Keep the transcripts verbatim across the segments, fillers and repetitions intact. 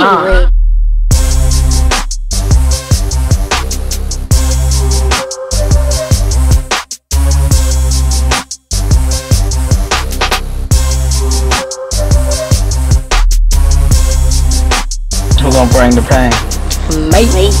on. Who gonna bring the pain? Mate. Me.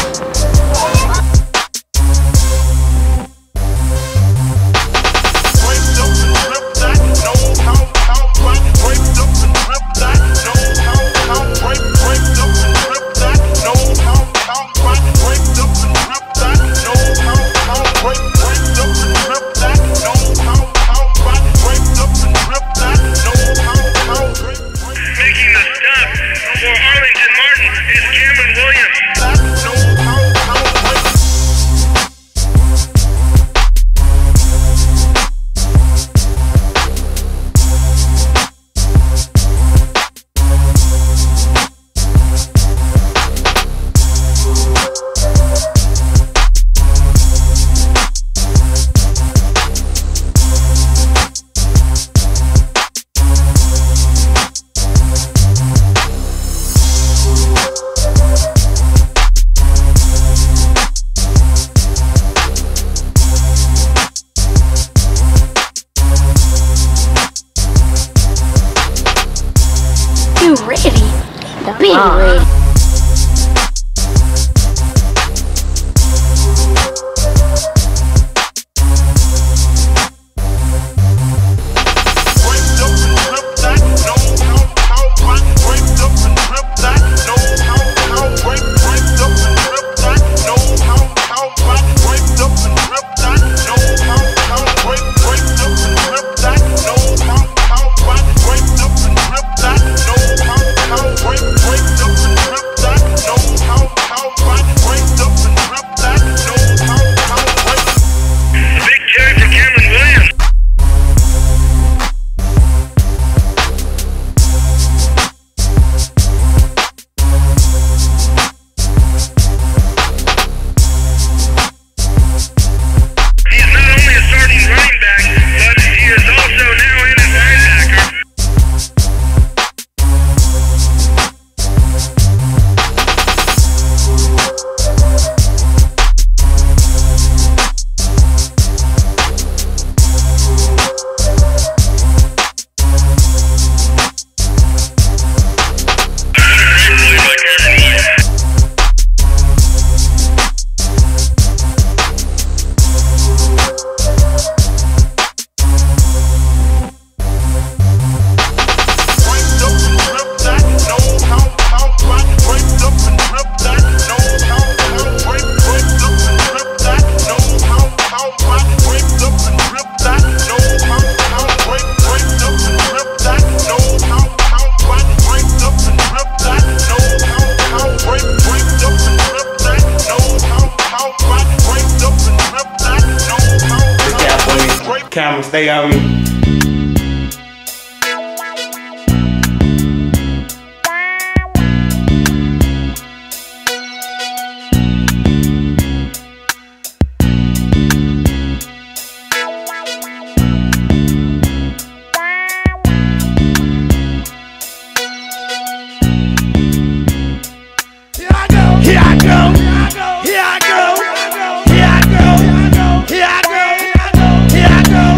You ready? The big ready. Camera, stay on me. Here I go. Here I go. Here I go. Here I go. Here I go. Here I go.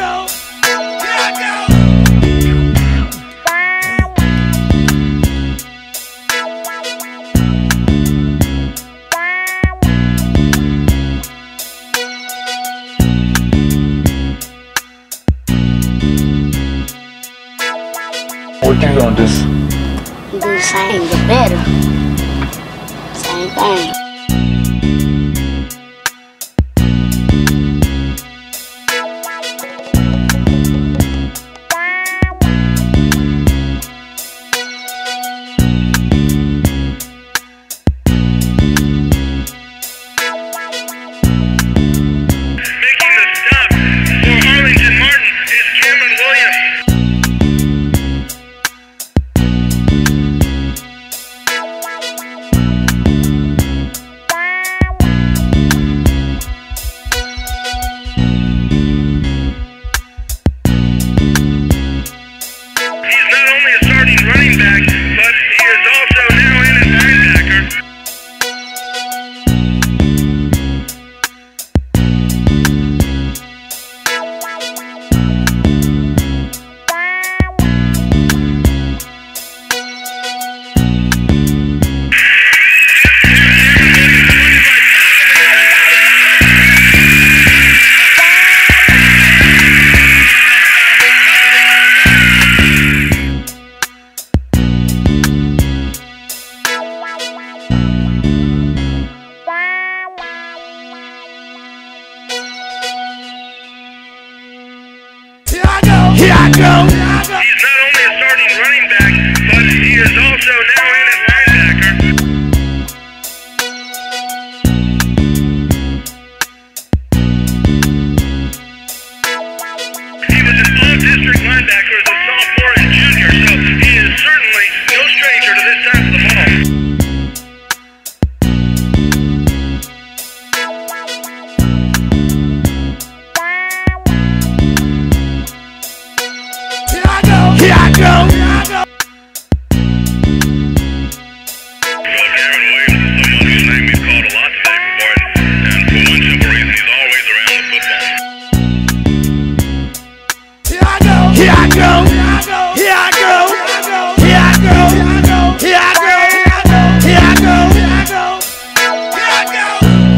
What you gonna do? Do the same, but better. Same thing. here I go. He's not only a starting running back, but he is also now in at linebacker. He was an all-district linebacker as a sophomore and junior, so he is certainly no stranger to this side of the ball. Here I go. Well, Gavin Williams is someone whose name we've called a lot today before, and for one simple reason, he's always around the football. Here I go. Here I go. Here I go. Here I go. Here I go. Here I go. Here I go.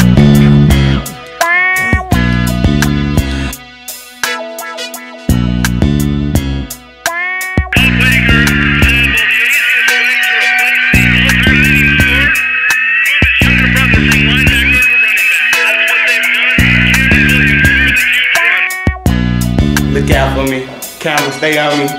Look out for me. Camera, stay on me.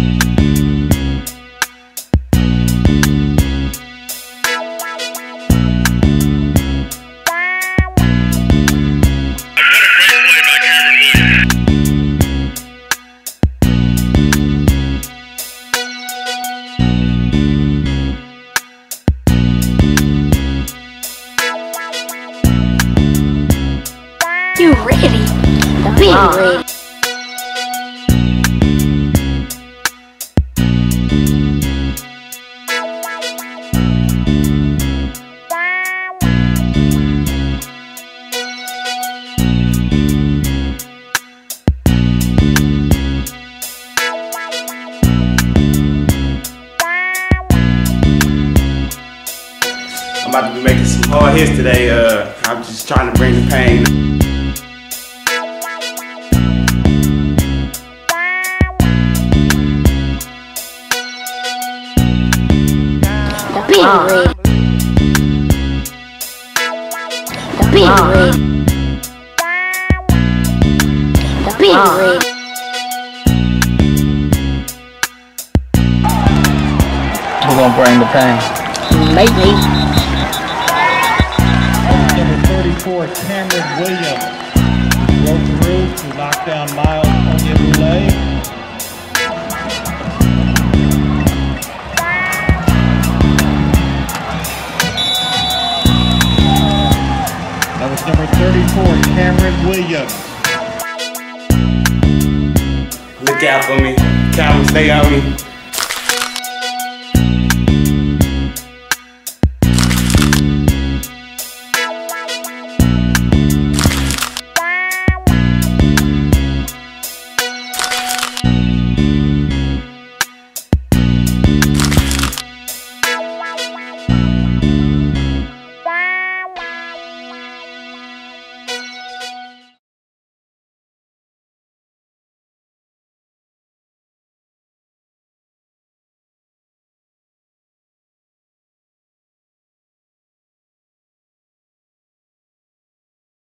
You ready? Be ready. I'm about to be making some hard hits today. Uh, I'm just trying to bring the pain. Be ready. Be ready. Be ready. We're gonna bring the pain. Maybe. Number thirty-four, Cameron Williams, broke through to knock down Miles Onyebule. That was number thirty-four, Cameron Williams. Look out for me. Camera, stay on me.